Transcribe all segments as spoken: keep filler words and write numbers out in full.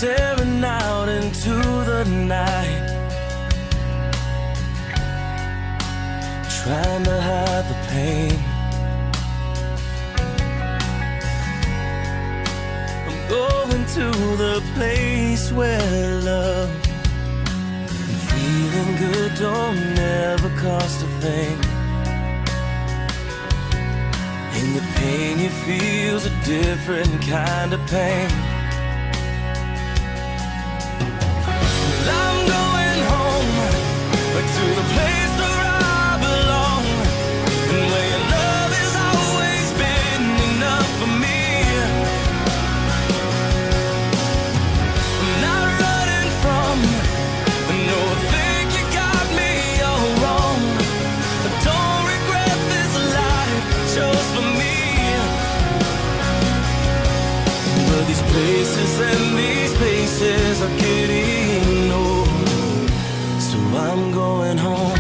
staring out into the night, trying to hide the pain. I'm going to the place where love and feeling good don't never cost a thing. And the pain you feel's a different kind of pain. I'm going home, to the place where I belong, and where your love has always been enough for me. I'm not running from, no, I think you got me all wrong. I don't regret this life I chose for me. But these places and these spaces are getting old, so I'm going home.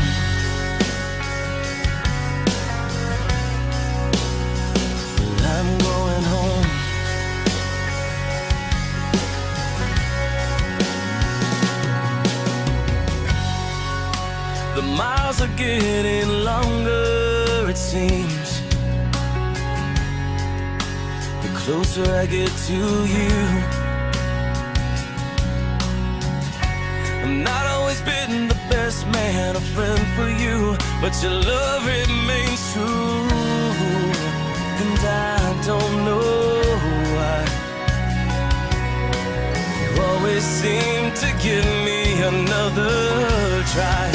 Well, I'm going home. The miles are getting longer, it seems, the closer I get to you. I'm not always been the best man, a friend for you, but your love remains true. And I don't know why you always seem to give me another try.